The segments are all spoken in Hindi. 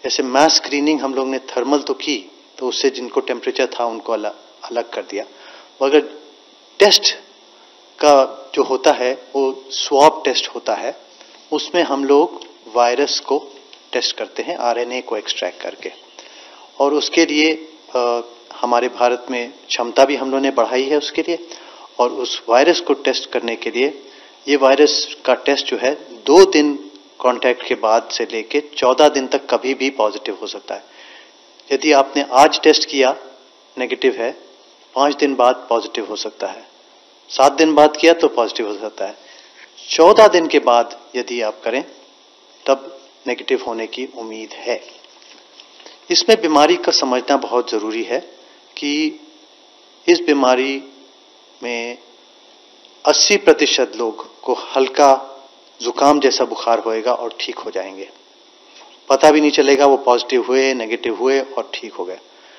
जैसे मास स्क्रीनिंग हम लोग ने थर्मल तो की, तो उससे जिनको टेम्परेचर था उनको अलग कर दिया, मगर टेस्ट का जो होता है वो स्वैब टेस्ट होता है, उसमें हम लोग वायरस को टेस्ट करते हैं आरएनए को एक्सट्रैक्ट करके। और उसके लिए हमारे भारत में क्षमता भी हम लोगों ने बढ़ाई है उसके लिए। और उस वायरस को टेस्ट करने के लिए ये वायरस का टेस्ट जो है 2 दिन कांटेक्ट के बाद से लेके 14 दिन तक कभी भी पॉजिटिव हो सकता है। यदि आपने आज टेस्ट किया नेगेटिव है, 5 दिन बाद पॉजिटिव हो सकता है, 7 दिन बाद किया तो पॉजिटिव हो सकता है, 14 दिन के बाद यदि आप करें तब नेगेटिव होने की उम्मीद है। इसमें बीमारी का समझना बहुत जरूरी है कि इस बीमारी में 80% लोग को हल्का जुकाम जैसा बुखार होएगा और ठीक हो जाएंगे, पता भी नहीं चलेगा वो पॉजिटिव हुए नेगेटिव हुए और ठीक हो गए।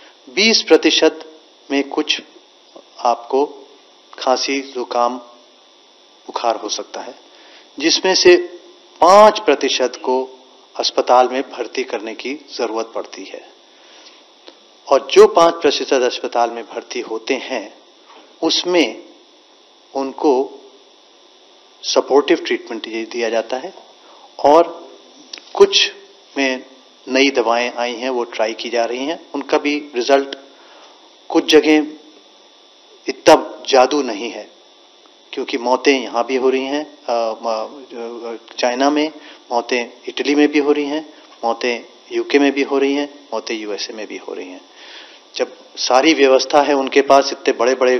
20% में कुछ आपको खांसी जुकाम बुखार हो सकता है, जिसमें से 5% को अस्पताल में भर्ती करने की जरूरत पड़ती है। और जो 5% अस्पताल में भर्ती होते हैं उसमें उनको सपोर्टिव ट्रीटमेंट दिया जाता है, और कुछ में नई दवाएं आई हैं वो ट्राई की जा रही हैं, उनका भी रिजल्ट कुछ जगह इतना जादू नहीं है, क्योंकि मौतें यहाँ भी हो रही हैं, चाइना में मौतें, इटली में भी हो रही हैं मौतें, यूके में भी हो रही हैं मौतें, यूएसए में भी हो रही हैं। जब सारी व्यवस्था है उनके पास, इतने बड़े बड़े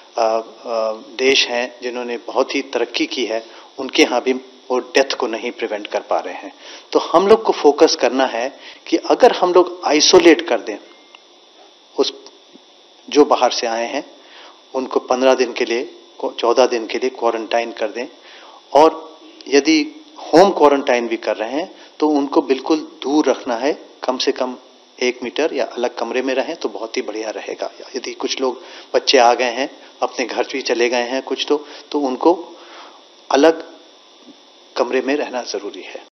देश हैं जिन्होंने बहुत ही तरक्की की है, उनके यहाँ भी वो डेथ को नहीं प्रिवेंट कर पा रहे हैं। तो हम लोग को फोकस करना है कि अगर हम लोग आइसोलेट कर दें उस जो बाहर से आए हैं उनको 15 दिन के लिए 14 दिन के लिए क्वारंटाइन कर दें, और यदि होम क्वारंटाइन भी कर रहे हैं तो उनको बिल्कुल दूर रखना है, कम से कम 1 मीटर या अलग कमरे में रहें तो बहुत ही बढ़िया रहेगा। यदि कुछ लोग बच्चे आ गए हैं अपने घर भी चले गए हैं कुछ तो उनको अलग कमरे में रहना जरूरी है।